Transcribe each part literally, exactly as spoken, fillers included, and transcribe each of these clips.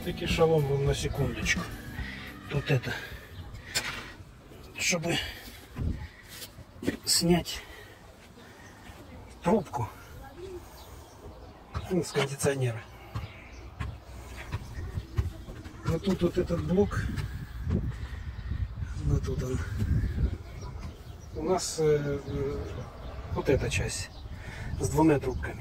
все-таки шалом вам на секундочку. Тут это, чтобы снять трубку с кондиционера. Вот тут вот этот блок, вот тут он. У нас э, вот эта часть с двумя трубками.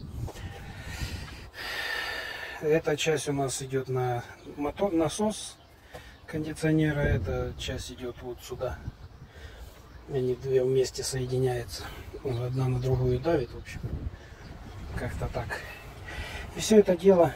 Эта часть у нас идет на мотор, насос кондиционера. Эта часть идет вот сюда. Они две вместе соединяются. Одна на другую давит, в общем. Как-то так. И все это дело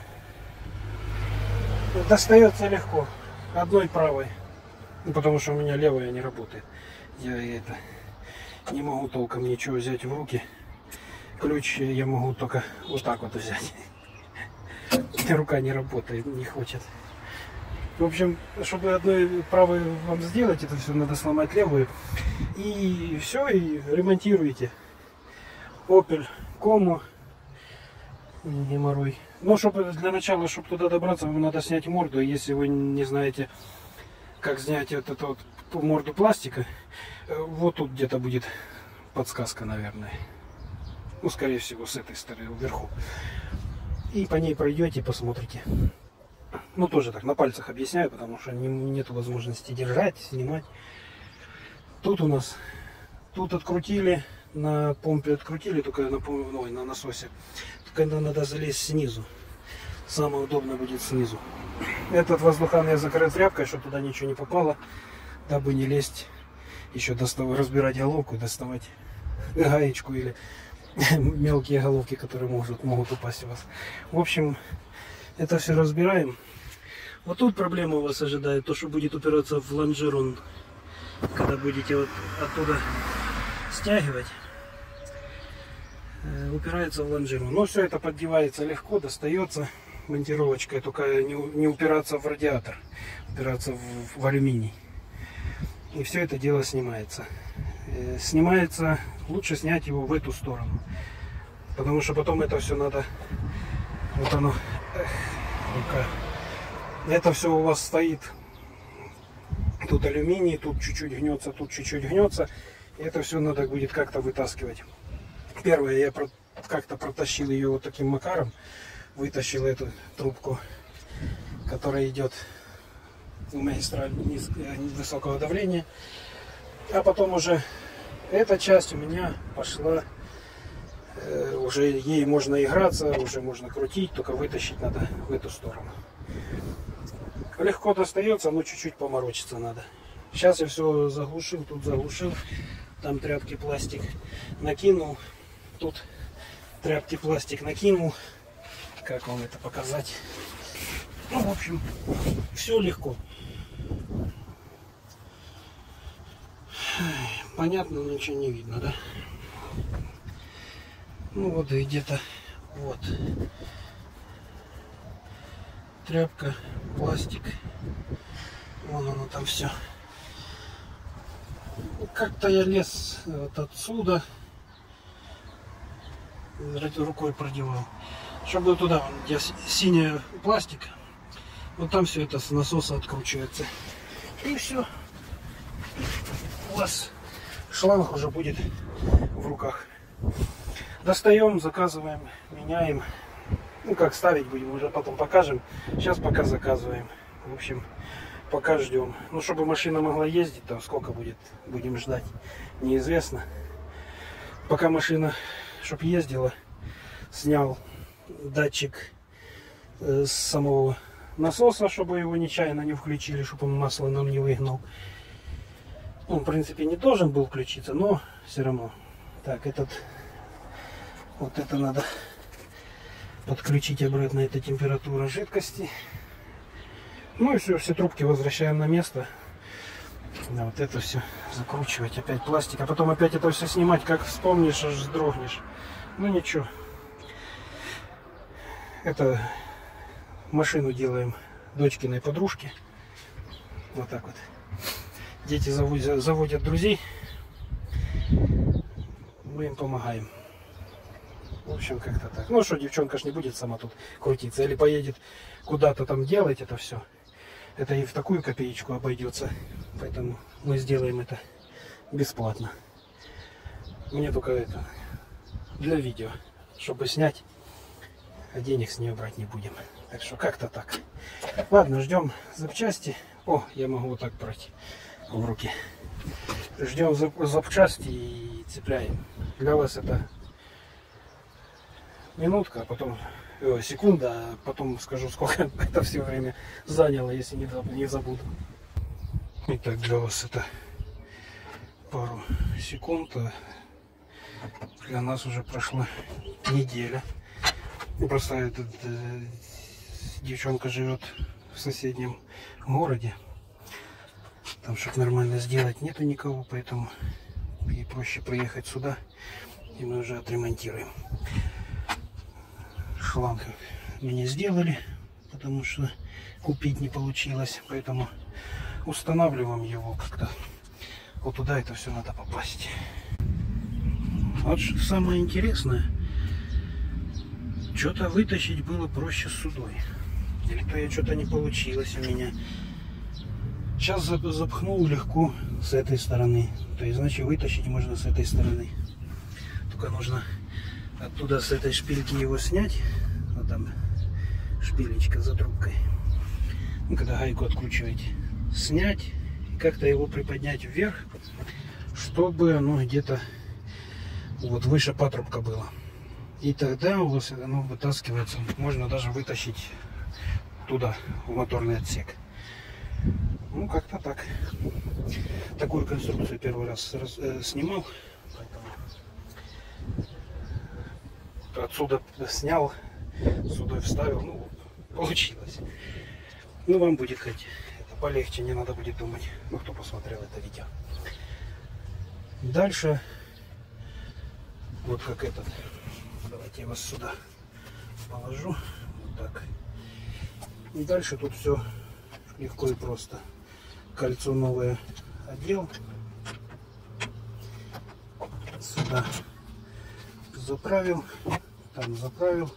достается легко. Одной правой. Ну, потому что у меня левая не работает. Я это не могу толком ничего взять в руки. Ключ я могу только вот так вот взять. Рука не работает, не хочет. В общем, чтобы одной правой вам сделать, это все надо сломать левую. И все, и ремонтируете. Opel Combo. Геморрой. Но чтобы для начала, чтобы туда добраться, вам надо снять морду. Если вы не знаете, как снять вот эту вот морду пластика, вот тут где-то будет подсказка, наверное. Ну, скорее всего, с этой стороны, вверху. И по ней пройдете, посмотрите. Ну, тоже так, на пальцах объясняю, потому что не, нет возможности держать, снимать. Тут у нас, тут открутили, на помпе открутили, только на, ой, на насосе. Только надо залезть снизу. Самое удобное будет снизу. Этот воздухан я закрыл тряпкой, чтобы туда ничего не попало, дабы не лезть, еще доставать, разбирать головку, доставать гаечку или мелкие головки, которые могут, могут упасть у вас. В общем, это все разбираем. Вот тут проблема у вас ожидает, то, что будет упираться в лонжерон, когда будете вот оттуда стягивать, упирается в лонжерон. Но все это поддевается легко, достается монтировочкой, только не, не упираться в радиатор, упираться в, в алюминий. И все это дело снимается. Снимается, лучше снять его в эту сторону, потому что потом это все надо, вот оно, эх, рука. Это все у вас стоит, тут алюминий, тут чуть-чуть гнется, тут чуть-чуть гнется, и это все надо будет как-то вытаскивать. Первое, я как-то протащил ее вот таким макаром, вытащил эту трубку, которая идет в магистраль высокого давления. А потом уже эта часть у меня пошла, э, уже ей можно играться, уже можно крутить, только вытащить надо в эту сторону. Легко достается, но чуть-чуть поморочиться надо. Сейчас я все заглушил, тут заглушил, там тряпки пластик накинул, тут тряпки пластик накинул. Как вам это показать? Ну, в общем, все легко. Понятно, но ничего не видно, да? Ну вот и где-то вот тряпка, пластик, вон оно там все. Как-то я лез вот отсюда, рукой продевал, чтобы туда, где синий пластик, вот там все это с насоса откручивается. И все. У вас шланг уже будет в руках. Достаем, заказываем, меняем. Ну, как ставить будем, уже потом покажем. Сейчас пока заказываем. В общем, пока ждем. Ну, чтобы машина могла ездить, там сколько будет, будем ждать, неизвестно. Пока машина, чтобы ездила, снял датчик э, с самого насоса, чтобы его нечаянно не включили, чтобы он масло нам не выгнал. Он, в принципе, не должен был включиться, но все равно. Так, этот, вот это надо подключить обратно, это температура жидкости. Ну и все, все трубки возвращаем на место. Да, вот это все закручивать, опять пластик, а потом опять это все снимать, как вспомнишь, аж вздрогнешь. Ну ничего. Это машину делаем дочкиной подружки. Вот так вот. Дети заводят, заводят друзей, мы им помогаем. В общем, как-то так. Ну что, девчонка ж не будет сама тут крутиться. Или поедет куда-то там делать это все. Это и в такую копеечку обойдется. Поэтому мы сделаем это бесплатно. Мне только это для видео, чтобы снять, а денег с нее брать не будем. Так что как-то так. Ладно, ждем запчасти. О, я могу вот так брать в руки. Ждем запчасти и цепляем. Для вас это минутка, а потом э, секунда, а потом скажу, сколько это все время заняло, если не, не забуду. Итак, для вас это пару секунд, а для нас уже прошла неделя. И просто этот, э, девчонка живет в соседнем городе. Там, чтобы нормально сделать, нету никого, поэтому ей проще приехать сюда, и мы уже отремонтируем. Шланг мы не сделали, потому что купить не получилось, поэтому устанавливаем его как-то. Вот туда это все надо попасть. Вот что самое интересное, что-то вытащить было проще с судой. Или то я что-то не получилось у меня. Сейчас запхнул легко с этой стороны. То есть, значит, вытащить можно с этой стороны. Только нужно оттуда с этой шпильки его снять. Вот там шпилечка за трубкой. Ну, когда гайку откручиваете, снять и как-то его приподнять вверх, чтобы оно где-то вот выше патрубка было. И тогда у вас оно вытаскивается. Можно даже вытащить туда, в моторный отсек. Ну, как-то так. Такую конструкцию первый раз, раз э, снимал. Поэтому отсюда снял, сюда вставил. Ну, получилось. Ну, вам будет хоть это полегче, не надо будет думать. Ну, кто посмотрел это видео. Дальше, вот как этот. Давайте я вас сюда положу. Вот так. И дальше тут все легко и просто. Кольцо новое одел. Сюда заправил. Там заправил.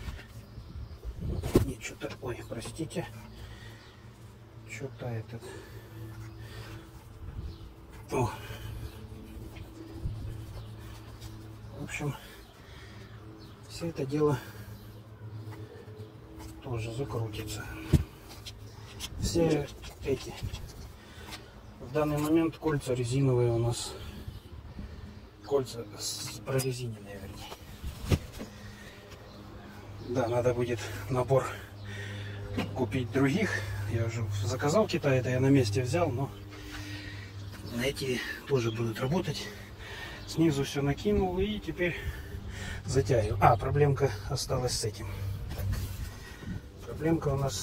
И что-то... Ой, простите. Что-то этот... О. В общем, все это дело тоже закрутится. Все эти в данный момент кольца резиновые у нас, кольца прорезиненные, вернее. Да, надо будет набор купить других. Я уже заказал в Китае, это я на месте взял, но эти тоже будут работать. Снизу все накинул и теперь затягиваю. А, проблемка осталась с этим. Так. Проблемка у нас,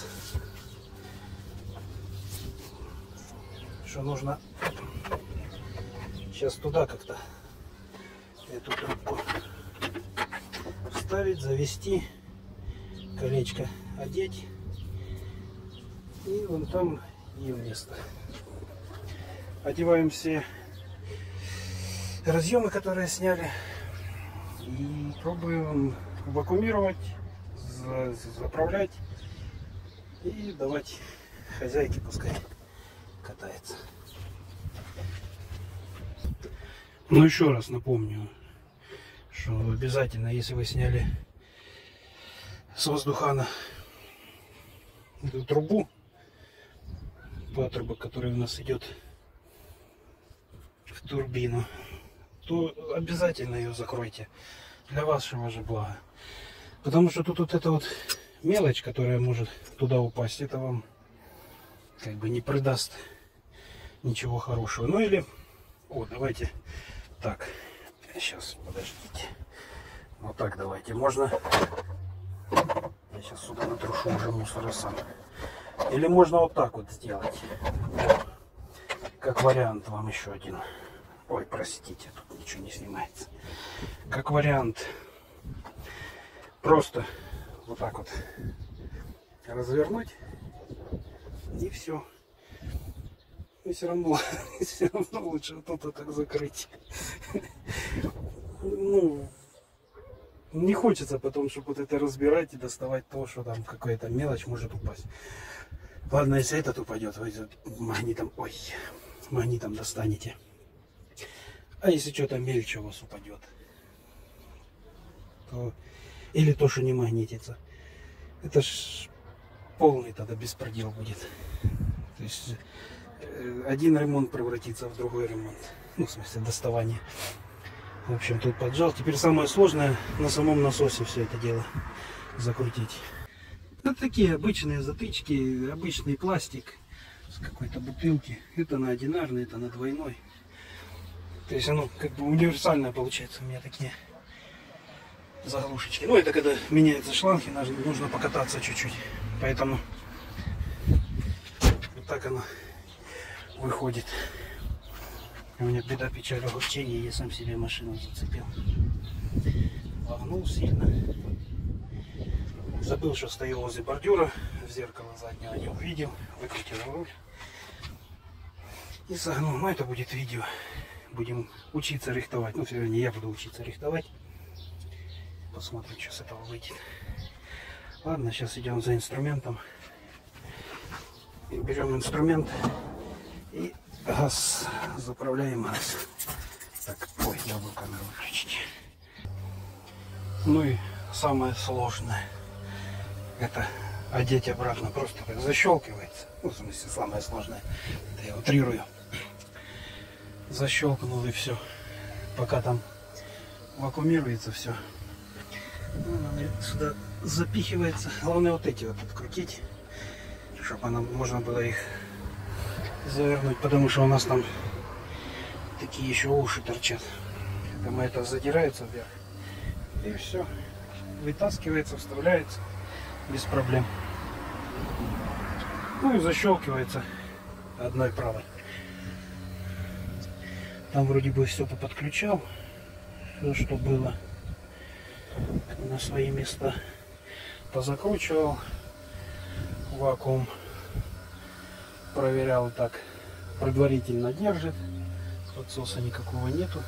что нужно сейчас туда как-то эту трубку вставить, завести, колечко одеть и вон там ее место. Одеваем все разъемы, которые сняли, и пробуем вакуумировать, заправлять и давать хозяйке, пускай катается. Ну, еще раз напомню, что обязательно, если вы сняли с воздухана эту трубу, патрубок, который у нас идет в турбину, то обязательно ее закройте для вашего же блага. Потому что тут вот эта вот мелочь, которая может туда упасть, это вам как бы не придаст ничего хорошего. Ну или, о, давайте так, сейчас, подождите. Вот так давайте, можно, я сейчас сюда натрушу уже мусора сам. Или можно вот так вот сделать, как вариант вам еще один. Ой, простите, тут ничего не снимается. Как вариант, просто вот так вот развернуть и все. И все равно, все равно лучше вот это так закрыть. Ну, Не хочется потом, чтобы вот это разбирать и доставать то, что там какая-то мелочь может упасть. Ладно, если этот упадет, вы магнитом, ой, магнитом достанете. А если что-то мельче у вас упадет, то или то, что не магнитится, это ж полный тогда беспредел будет. То есть один ремонт превратится в другой ремонт. Ну, в смысле, доставание. В общем, тут поджал. Теперь самое сложное на самом насосе все это дело закрутить. Это такие обычные затычки, обычный пластик с какой-то бутылки. Это на одинарный, это на двойной. То есть оно как бы универсальное получается у меня такие заглушечки. Ну, это когда меняется шланг, и нужно покататься чуть-чуть. Поэтому вот так оно выходит. У меня беда, печаль, огорчение, я сам себе машину зацепил. Вогнул сильно. Забыл, что стою возле бордюра, в зеркало заднего не увидел, выкрутил руль и согнул. Но это будет видео. Будем учиться рихтовать. Ну, вернее, я буду учиться рихтовать. Посмотрим, что с этого выйдет. Ладно, сейчас идем за инструментом. И берем инструмент и газ заправляем газ. Так, ой, я забыл камеру выключить. Ну и самое сложное — это одеть обратно. Просто так защелкивается. Ну, в смысле, самое сложное. Это я утрирую. Защелкнул и все. Пока там вакуумируется все. Ну, сюда запихивается. Главное вот эти вот открутить, чтобы она, можно было их завернуть, потому что у нас там такие еще уши торчат. Там это задирается вверх. И все. Вытаскивается, вставляется без проблем. Ну и защелкивается одной правой. Там вроде бы все поподключал, все, что было на свои места. Позакручивал, вакуум проверял, так предварительно держит, подсоса никакого нету.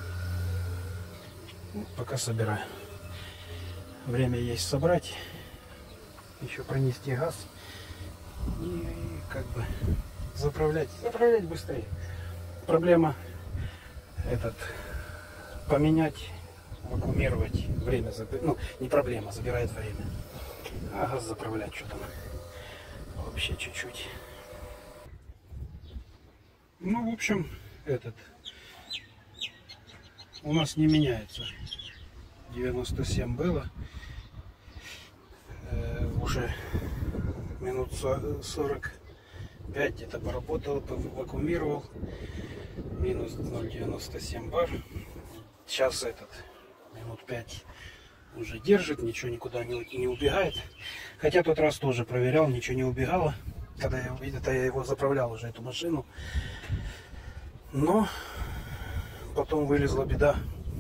Ну, пока собираю. Время есть собрать, еще пронести газ и как бы заправлять, заправлять быстрее. Проблема этот поменять, вакуумировать, время забирает, ну не проблема, забирает время. А газ заправлять что там вообще чуть-чуть. Ну, в общем, этот у нас не меняется. девяносто семь было. Э, уже минут сорок пять где-то поработал, вакуумировал. Минус ноль целых девяносто семь бар. Сейчас этот минут пять уже держит, ничего никуда не, не убегает. Хотя тот раз тоже проверял, ничего не убегало. Когда я увидел, это я его заправлял уже, эту машину. Но потом вылезла беда,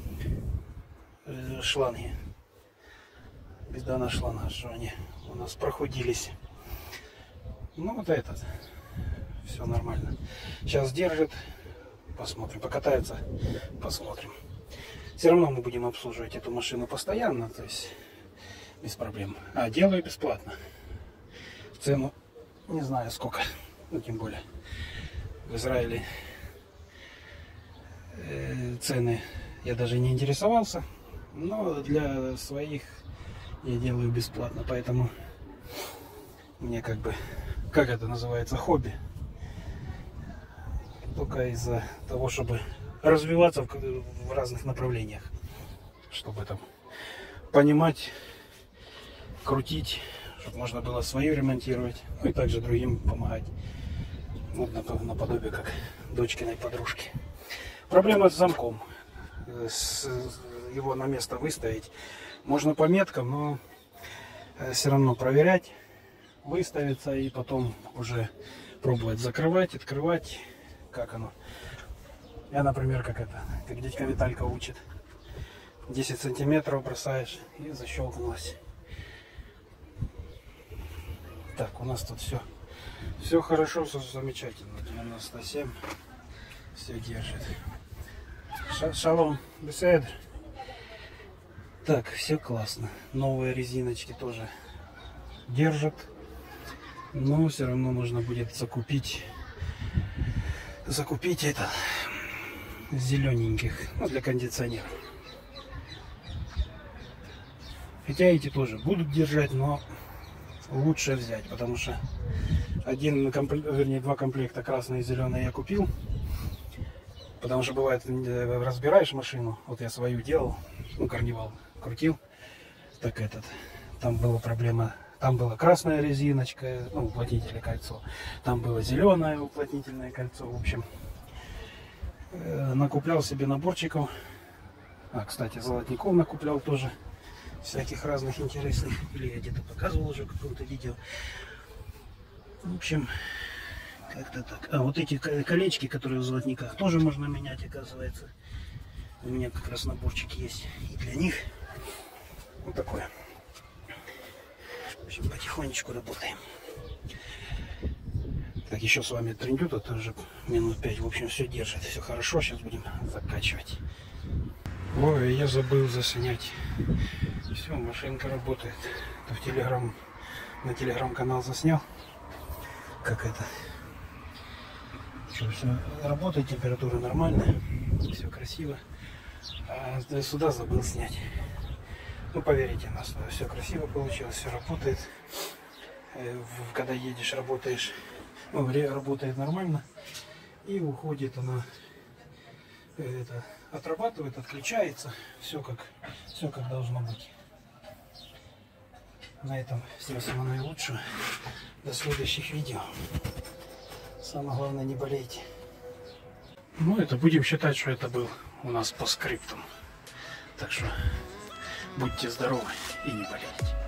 э, шланги. Беда на шлангах, что они у нас проходились. Ну вот этот. Все нормально. Сейчас держит. Посмотрим. Покатается. Посмотрим. Все равно мы будем обслуживать эту машину постоянно. То есть без проблем. А делаю бесплатно. Цену не знаю сколько. Ну тем более в Израиле э, цены я даже не интересовался. Но для своих я делаю бесплатно. Поэтому мне как бы, как это называется, хобби. Только из-за того, чтобы развиваться в, в разных направлениях. Чтобы там понимать, крутить, чтобы можно было свою ремонтировать. Ну и также другим помогать. Вот наподобие как дочкиной подружки. Проблема с замком. С, его на место выставить можно по меткам, но все равно проверять, выставиться и потом уже пробовать закрывать, открывать. Как оно? Я, например, как это, как дядька Виталька учит. десять сантиметров бросаешь и защелкнулась. Так, у нас тут все. Все хорошо, все замечательно. девяносто семь. Все держит. Шалом, беседр. Так, все классно. Новые резиночки тоже держат. Но все равно нужно будет закупить закупить это зелененьких, ну, для кондиционера. Хотя эти тоже будут держать, но лучше взять, потому что один комплект, вернее два комплекта, красный и зеленый, я купил. Потому что бывает, разбираешь машину, вот я свою делал, ну, карнивал крутил, так этот, там была проблема. Там была красная резиночка, ну, уплотнительное кольцо. Там было зеленое уплотнительное кольцо. В общем, э, накуплял себе наборчиков. А, кстати, золотников накуплял тоже. Всяких разных интересных. Или я где-то показывал уже в каком-то видео. В общем, как-то так. А, вот эти колечки, которые в золотниках, тоже можно менять, оказывается. У меня как раз наборчик есть и для них. Вот такое. В общем, потихонечку работаем. Так, еще с вами трендют, это уже минут пять. В общем, все держит, все хорошо. Сейчас будем закачивать. Ой, я забыл заснять. Все, машинка работает. Это в телеграм, на телеграм-канал заснял. Как это? Что, все работает, температура нормальная, все красиво. А сюда забыл снять. Ну, поверите, у нас все красиво получилось, все работает. Когда едешь, работаешь, ну, работает нормально. И уходит она, это, отрабатывает, отключается. Все как, все как должно быть. На этом всем всего наилучшего. До следующих видео. Самое главное, не болейте. Ну, это будем считать, что это был у нас по скриптам. Так что будьте здоровы и не болейте.